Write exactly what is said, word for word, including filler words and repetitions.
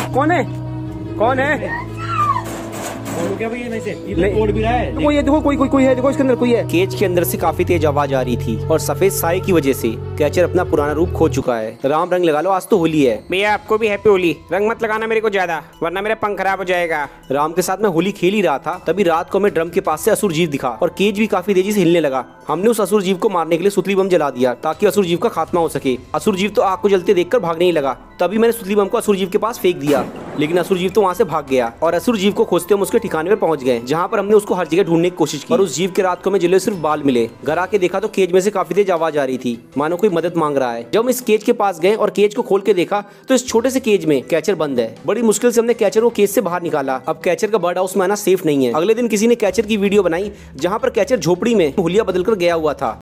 कौन है कौन है? क्या भैया नहीं से ये तो तोड़ भी रहा है। देखो ये देखो कोई कोई कोई है, देखो इसके अंदर कोई है। केज के अंदर से काफी तेज आवाज आ रही थी और सफेद साए की वजह से कैचर अपना पुराना रूप खो चुका है। राम रंग लगा लो, आज तो होली है। भैया आपको भी हैप्पी होली। रंग मत लगाना मेरे को ज्यादा, वरना मेरा पंख खराब हो जाएगा। राम के साथ मैं होली खेल ही रहा था, तभी रात को हमें ड्रम के पास से असुर जीव दिखा और केज भी काफी तेजी से हिलने लगा। हमने उस असुर जीव को मारने के लिए सुतली बम जला दिया ताकि असुर जीव का खात्मा हो सके। असुर जीव तो आग को जलते देखकर भागने ही लगा, तभी मैंने सुतली बम को असुर जीव के पास फेंक दिया, लेकिन असुर जीव तो वहाँ से भाग गया और असुर जीव को खोजते हम उसके ठिकाने पे पहुंच गए, जहाँ पर हमने उसको हर जगह ढूंढने की कोशिश की। और उस जीव के रात को हमें जले सिर्फ बाल मिले। घर आके देखा तो केज में से काफी तेज आवाज आ रही थी, मानो कोई मदद मांग रहा है। जब हम इस केज के पास गए और केज को खोल के देखा तो इस छोटे से केज में कैचर बंद है। बड़ी मुश्किल से हमने कैचर को केज से बाहर निकाला। अब कैचर का बर्ड हाउस में आना सेफ नहीं है। अगले दिन किसी ने कैचर की वीडियो बनाई जहाँ पर कैचर झोपड़ी में हुलिया बदल कर गया हुआ था।